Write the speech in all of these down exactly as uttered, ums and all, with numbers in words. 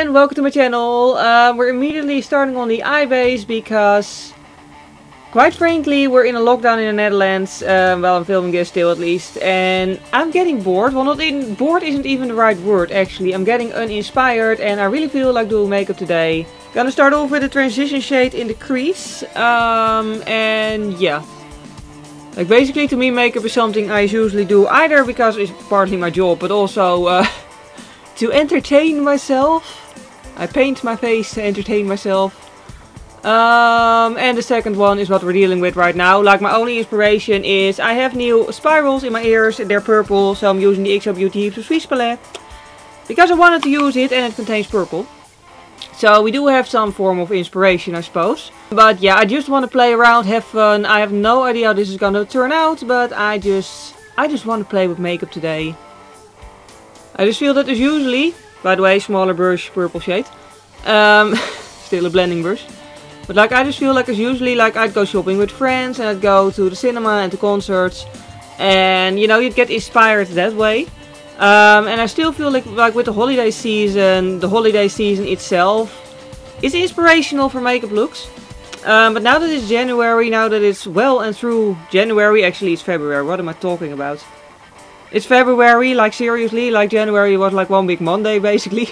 and welcome to my channel. Uh, we're immediately starting on the eye base because, quite frankly, we're in a lockdown in the Netherlands. Uh, well, I'm filming this still at least, and I'm getting bored. Well, not in bored isn't even the right word actually. I'm getting uninspired, and I really feel like doing makeup today. Gonna start off with a transition shade in the crease, um, and yeah. Like basically, to me, makeup is something I usually do either because it's partly my job, but also uh, to entertain myself. I paint my face to entertain myself. Um, and the second one is what we're dealing with right now. Like my only inspiration is I have new spirals in my ears. They're purple, so I'm using the X O Beauty Hypso Suisse palette because I wanted to use it and it contains purple. So we do have some form of inspiration, I suppose. But yeah, I just want to play around, have fun. I have no idea how this is going to turn out, but I just I just want to play with makeup today. I just feel that there's usually, by the way, smaller brush, purple shade. Um, still a blending brush. But like I just feel like it's usually like I'd go shopping with friends and I'd go to the cinema and to concerts. And you know, you'd get inspired that way. Um, and I still feel like, like with the holiday season, the holiday season itself is inspirational for makeup looks. Um, but now that it's January, now that it's well and through January, actually it's February, what am I talking about? It's February, like seriously, like January was like one big Monday basically.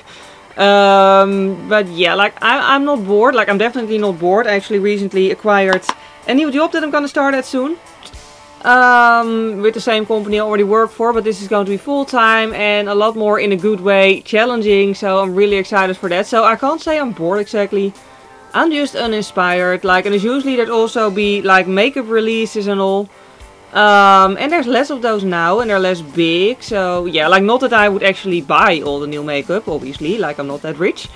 Um, but yeah, like I, I'm not bored, like I'm definitely not bored. I actually recently acquired a new job that I'm gonna start at soon. Um, with the same company I already work for, but this is going to be full-time and a lot more in a good way, challenging, so I'm really excited for that. So I can't say I'm bored exactly, I'm just uninspired, like, and it's usually there'd also be like makeup releases and all, um, and there's less of those now and they're less big, so yeah, like not that I would actually buy all the new makeup, obviously, like I'm not that rich.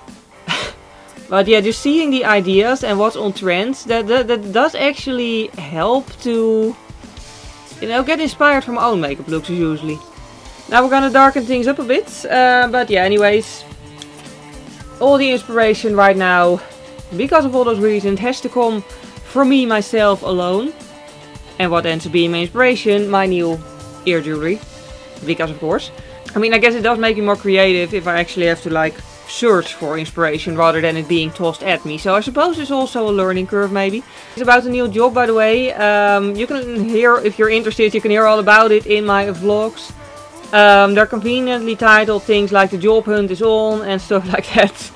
But yeah, just seeing the ideas and what's on trends, that, that, that does actually help to, you know, get inspired from my own makeup looks usually. Now we're gonna darken things up a bit. Uh, but yeah, anyways. All the inspiration right now, because of all those reasons, has to come from me, myself, alone. And what ends up being my inspiration, my new ear jewelry. Because of course. I mean, I guess it does make me more creative if I actually have to like search for inspiration rather than it being tossed at me. So I suppose it's also a learning curve maybe. It's about a new job, by the way. Um, you can hear, if you're interested, you can hear all about it in my vlogs. Um, they're conveniently titled things like the job hunt is on and stuff like that.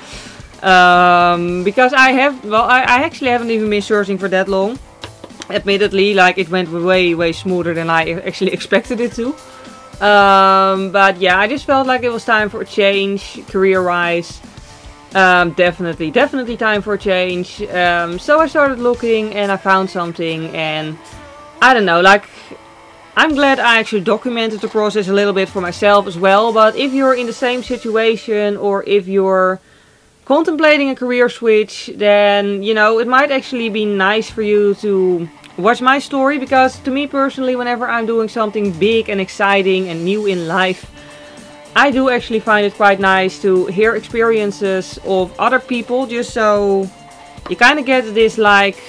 Um, because I have, well, I, I actually haven't even been searching for that long. Admittedly, like it went way, way smoother than I actually expected it to. Um, but yeah, I just felt like it was time for a change, career-wise. Um, definitely, definitely time for a change. Um, so I started looking and I found something, and I don't know, like, I'm glad I actually documented the process a little bit for myself as well. But if you're in the same situation, or if you're contemplating a career switch, then, you know, it might actually be nice for you to watch my story, because to me personally, whenever I'm doing something big and exciting and new in life, I do actually find it quite nice to hear experiences of other people, just so you kind of get this, like,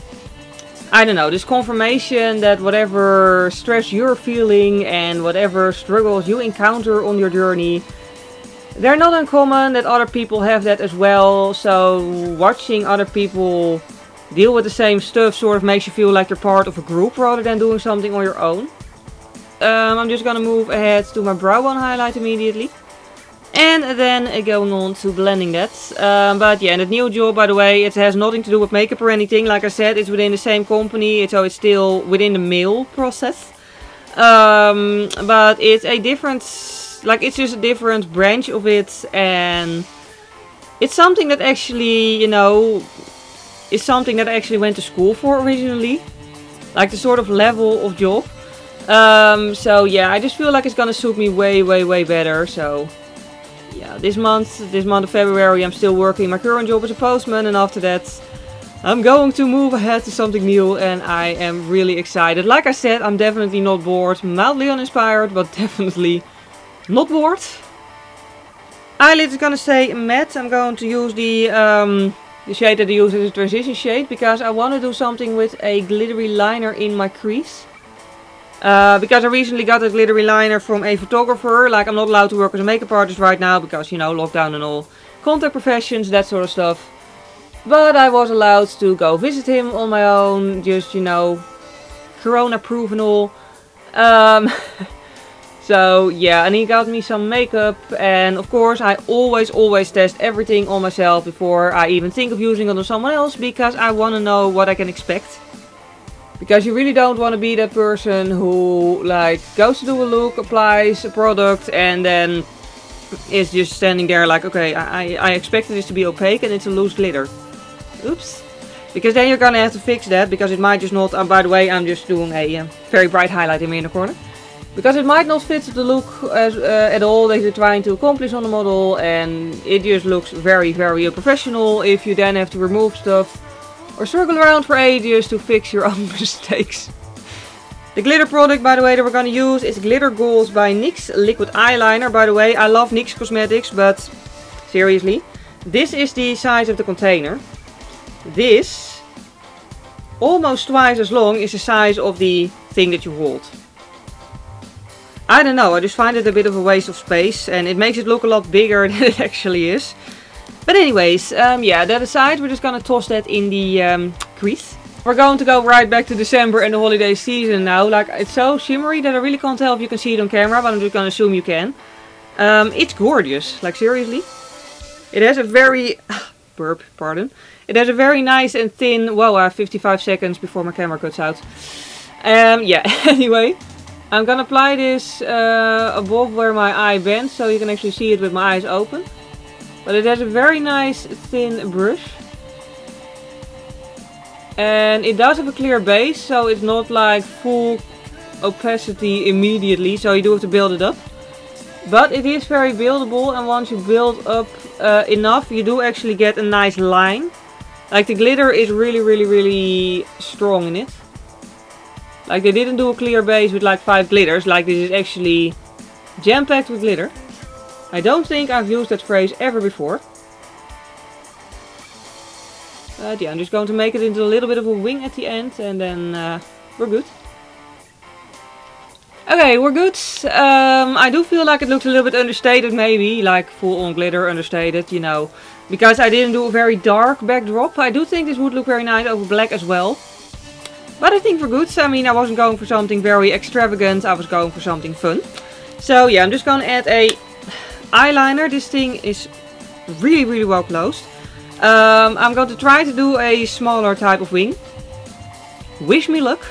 I don't know, this confirmation that whatever stress you're feeling and whatever struggles you encounter on your journey, they're not uncommon, that other people have that as well. So watching other people deal with the same stuff sort of makes you feel like you're part of a group rather than doing something on your own. Um, I'm just gonna move ahead to my brow bone highlight immediately. And then going on to blending that. Um, but yeah, and the new job, by the way, it has nothing to do with makeup or anything. Like I said, it's within the same company, so it's still within the mail process. Um, but it's a different, like it's just a different branch of it. And it's something that actually, you know, is something that I actually went to school for originally, like the sort of level of job. Um, so yeah, I just feel like it's gonna suit me way, way, way better. So yeah, this month, this month of February, I'm still working my current job as a postman, and after that, I'm going to move ahead to something new, and I am really excited. Like I said, I'm definitely not bored, mildly uninspired, but definitely not bored. Eyelid is gonna stay matte. I'm going to use the um. The shade that I use is a transition shade, because I want to do something with a glittery liner in my crease. Uh, because I recently got a glittery liner from a photographer. Like, I'm not allowed to work as a makeup artist right now because, you know, lockdown and all. contact professions, that sort of stuff. But I was allowed to go visit him on my own, just, you know, corona-proof and all. Um, so yeah, and he got me some makeup, and of course I always, always test everything on myself before I even think of using it on someone else, because I want to know what I can expect. Because you really don't want to be that person who like goes to do a look, applies a product, and then is just standing there like, okay, I, I expected this to be opaque and it's a loose glitter. Oops. Because then you're gonna have to fix that, because it might just not, uh, by the way, I'm just doing a uh, very bright highlight in me in the corner. Because it might not fit the look as, uh, at all that you're trying to accomplish on the model, and it just looks very, very unprofessional if you then have to remove stuff or circle around for ages to fix your own mistakes. The glitter product, by the way, that we're gonna use is Glitter Goals by NYX Liquid Eyeliner. By the way, I love NYX Cosmetics, but seriously, this is the size of the container. This, almost twice as long, is the size of the thing that you hold. I don't know, I just find it a bit of a waste of space, and it makes it look a lot bigger than it actually is. But anyways, um, yeah, that aside, we're just gonna toss that in the um, crease. We're going to go right back to December and the holiday season now. Like, it's so shimmery that I really can't tell if you can see it on camera, but I'm just gonna assume you can. Um, it's gorgeous, like seriously. It has a very... burp, pardon. It has a very nice and thin... Whoa, I have fifty-five seconds before my camera cuts out. Um, yeah, anyway. I'm gonna apply this uh, above where my eye bends, so you can actually see it with my eyes open. But it has a very nice thin brush. And it does have a clear base, so it's not like full opacity immediately, so you do have to build it up. But it is very buildable, and once you build up uh, enough, you do actually get a nice line. Like, the glitter is really, really, really strong in it. Like, they didn't do a clear base with like five glitters, like this is actually jam-packed with glitter. I don't think I've used that phrase ever before. But yeah, I'm just going to make it into a little bit of a wing at the end, and then uh, we're good. Okay, we're good. Um, I do feel like it looks a little bit understated maybe, like full on glitter understated, you know. Because I didn't do a very dark backdrop. I do think this would look very nice over black as well. But I think we're good. I mean, I wasn't going for something very extravagant, I was going for something fun. So yeah, I'm just going to add a eyeliner. This thing is really, really well closed. Um, I'm going to try to do a smaller type of wing. Wish me luck.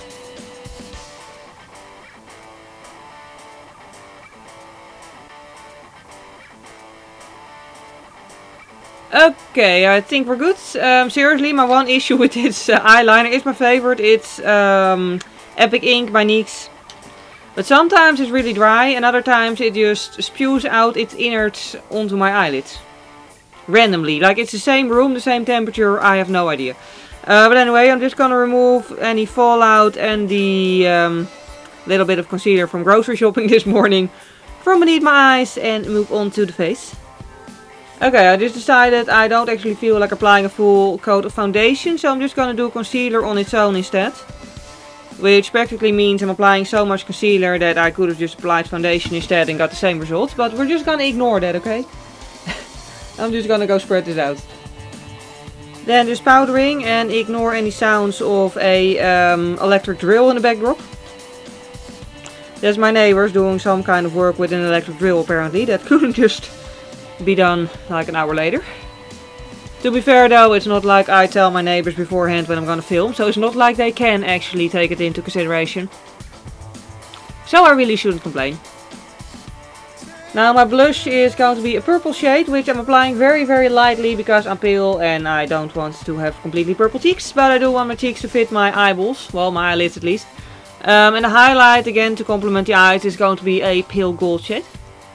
Okay, I think we're good. Um, seriously, my one issue with this uh, eyeliner is my favorite. It's um, Epic Ink by NYX. But sometimes it's really dry, and other times it just spews out its innards onto my eyelids. Randomly. Like, it's the same room, the same temperature, I have no idea. Uh, but anyway, I'm just gonna remove any fallout and the um, little bit of concealer from grocery shopping this morning from beneath my eyes and move on to the face. Okay, I just decided I don't actually feel like applying a full coat of foundation, so I'm just gonna do concealer on its own instead. Which practically means I'm applying so much concealer that I could have just applied foundation instead and got the same results, but we're just gonna ignore that, okay? I'm just gonna go spread this out. Then just powdering and ignore any sounds of a um, electric drill in the backdrop. There's my neighbors doing some kind of work with an electric drill apparently. That couldn't just be done like an hour later. To be fair though, it's not like I tell my neighbors beforehand when I'm gonna film, so it's not like they can actually take it into consideration. So I really shouldn't complain. Now my blush is going to be a purple shade, which I'm applying very very lightly because I'm pale and I don't want to have completely purple cheeks, but I do want my cheeks to fit my eyeballs, well my eyelids at least. Um, and the highlight again to complement the eyes is going to be a pale gold shade.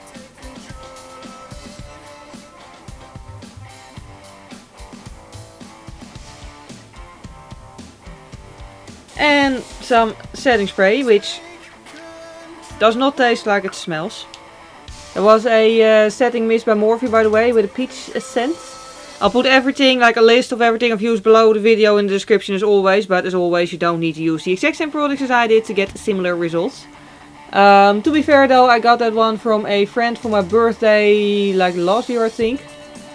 And some setting spray, which does not taste like it smells. There was a uh, setting mist by Morphe, by the way, with a peach scent. I'll put everything, like a list of everything I've used below the video in the description as always. But as always, you don't need to use the exact same products as I did to get similar results. Um, to be fair though, I got that one from a friend for my birthday, like last year I think.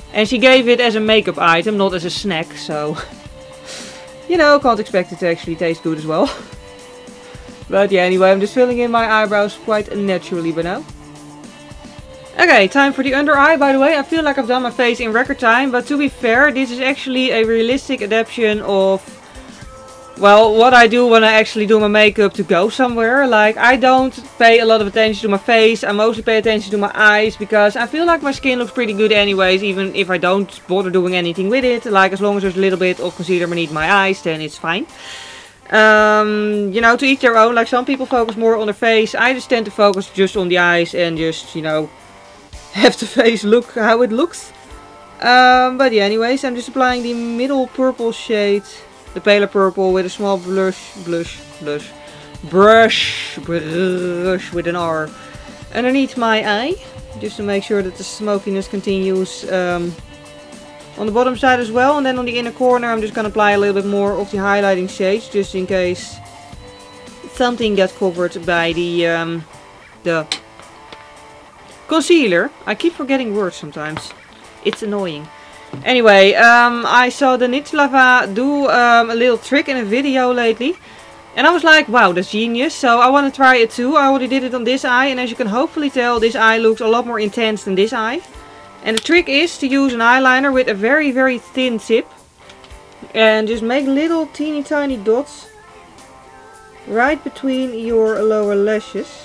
And she gave it as a makeup item, not as a snack, so... you know, can't expect it to actually taste good as well. But yeah, anyway, I'm just filling in my eyebrows quite naturally by now. Okay, time for the under eye, by the way. I feel like I've done my face in record time, but to be fair, this is actually a realistic adaptation of, well, what I do when I actually do my makeup to go somewhere. Like, I don't pay a lot of attention to my face. I mostly pay attention to my eyes, because I feel like my skin looks pretty good anyways, even if I don't bother doing anything with it. Like, as long as there's a little bit of concealer beneath my eyes, then it's fine. Um, you know, to each their own. Like, some people focus more on their face. I just tend to focus just on the eyes and just, you know, have the face look how it looks. Um, but yeah, anyways, I'm just applying the middle purple shade, the paler purple, with a small blush, blush, blush, brush, brush with an R underneath my eye, just to make sure that the smokiness continues um, on the bottom side as well. And then on the inner corner, I'm just gonna apply a little bit more of the highlighting shades, just in case something gets covered by the um, the concealer. I keep forgetting words sometimes. It's annoying. Anyway, um, I saw the Nitty Lava do um, a little trick in a video lately. And I was like, wow, that's genius. So I want to try it too. I already did it on this eye. And as you can hopefully tell, this eye looks a lot more intense than this eye. And the trick is to use an eyeliner with a very, very thin tip. And just make little teeny tiny dots right between your lower lashes.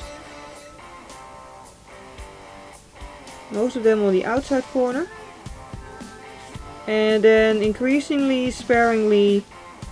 Most of them on the outside corner. And then increasingly, sparingly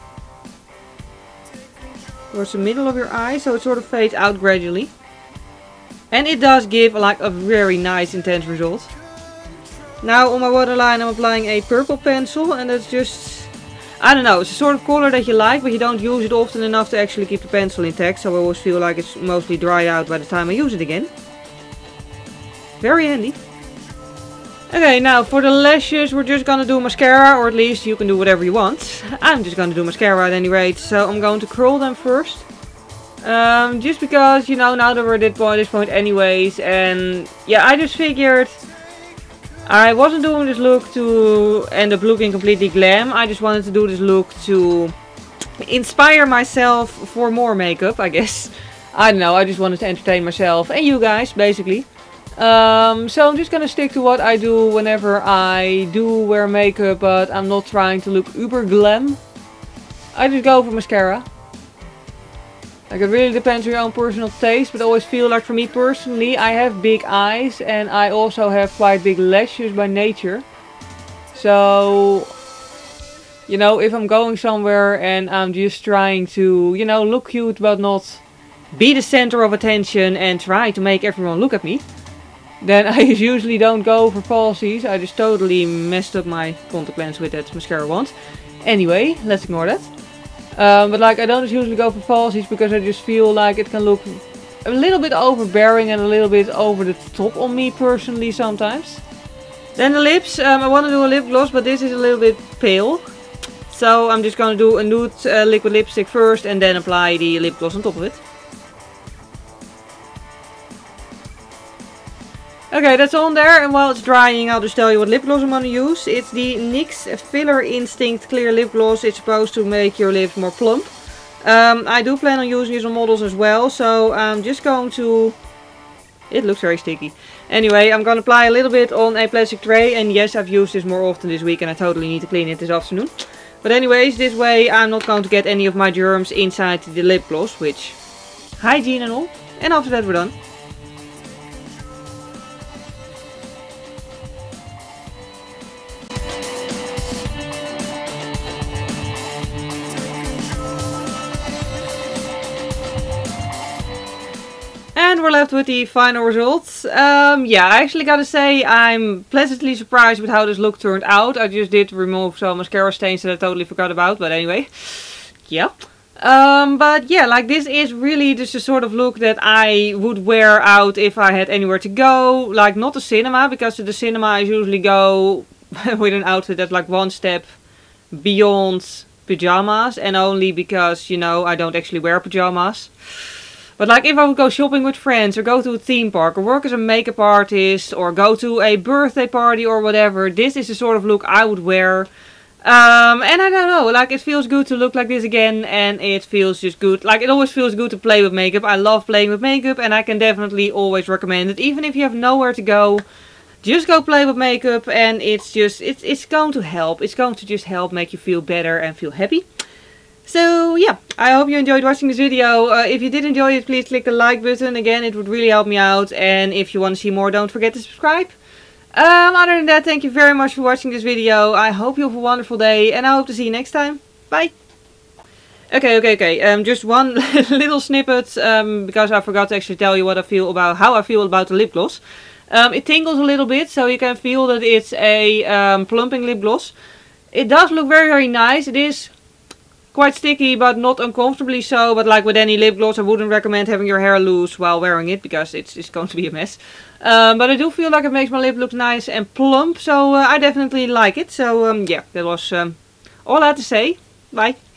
towards the middle of your eye, so it sort of fades out gradually. And it does give like a very nice intense result. Now on my waterline I'm applying a purple pencil, and that's just, I don't know, it's a sort of color that you like, but you don't use it often enough to actually keep the pencil intact, so I always feel like it's mostly dried out by the time I use it again. Very handy. Okay, now for the lashes we're just gonna do mascara, or at least you can do whatever you want. I'm just gonna do mascara at any rate, so I'm going to curl them first. Um, just because, you know, now that we're at this point, this point anyways, and yeah, I just figured I wasn't doing this look to end up looking completely glam. I just wanted to do this look to inspire myself for more makeup, I guess. I don't know, I just wanted to entertain myself and you guys, basically. Um, so I'm just gonna stick to what I do whenever I do wear makeup, but I'm not trying to look uber glam. I just go for mascara. Like, it really depends on your own personal taste, but I always feel like for me personally, I have big eyes and I also have quite big lashes by nature. So, you know, if I'm going somewhere and I'm just trying to, you know, look cute but not be the center of attention and try to make everyone look at me, then I usually don't go for falsies. I just totally messed up my contact lens with that mascara wand. Anyway, let's ignore that. Um, but like, I don't usually go for falsies because I just feel like it can look a little bit overbearing and a little bit over the top on me personally sometimes. Then the lips. Um, I want to do a lip gloss, but this is a little bit pale. So I'm just going to do a nude uh, liquid lipstick first and then apply the lip gloss on top of it. Okay, that's on there, and while it's drying I'll just tell you what lip gloss I'm going to use. It's the N Y X Filler Instinct Clear Lip Gloss. It's supposed to make your lips more plump. Um, I do plan on using this on models as well, so I'm just going to... It looks very sticky. Anyway, I'm going to apply a little bit on a plastic tray, and yes, I've used this more often this week and I totally need to clean it this afternoon. But anyways, this way I'm not going to get any of my germs inside the lip gloss, which... hygiene and all. And after that we're done. And we're left with the final results. Um, yeah, I actually gotta say I'm pleasantly surprised with how this look turned out. I just did remove some mascara stains that I totally forgot about, but anyway. Yeah. Um, but yeah, like, this is really just the sort of look that I would wear out if I had anywhere to go. Like, not the cinema, because to the cinema I usually go with an outfit that's like one step beyond pajamas. And only because, you know, I don't actually wear pajamas. But like if I would go shopping with friends or go to a theme park or work as a makeup artist or go to a birthday party or whatever, this is the sort of look I would wear. Um, and I don't know, like it feels good to look like this again, and it feels just good. Like it always feels good to play with makeup. I love playing with makeup, and I can definitely always recommend it. Even if you have nowhere to go, just go play with makeup, and it's just, it's, it's going to help. It's going to just help make you feel better and feel happy. So yeah, I hope you enjoyed watching this video. Uh, if you did enjoy it, please click the like button. Again, it would really help me out. And if you want to see more, don't forget to subscribe. Um, other than that, thank you very much for watching this video. I hope you have a wonderful day, and I hope to see you next time. Bye! Okay, okay, okay. Um, just one little snippet, um, because I forgot to actually tell you what I feel about, how I feel about the lip gloss. Um, it tingles a little bit, so you can feel that it's a um, plumping lip gloss. It does look very, very nice. It is quite sticky, but not uncomfortably so. But like with any lip gloss, I wouldn't recommend having your hair loose while wearing it, because it's, it's going to be a mess. Um, but I do feel like it makes my lip look nice and plump, so uh, I definitely like it. So um, yeah, that was um, all I had to say. Bye.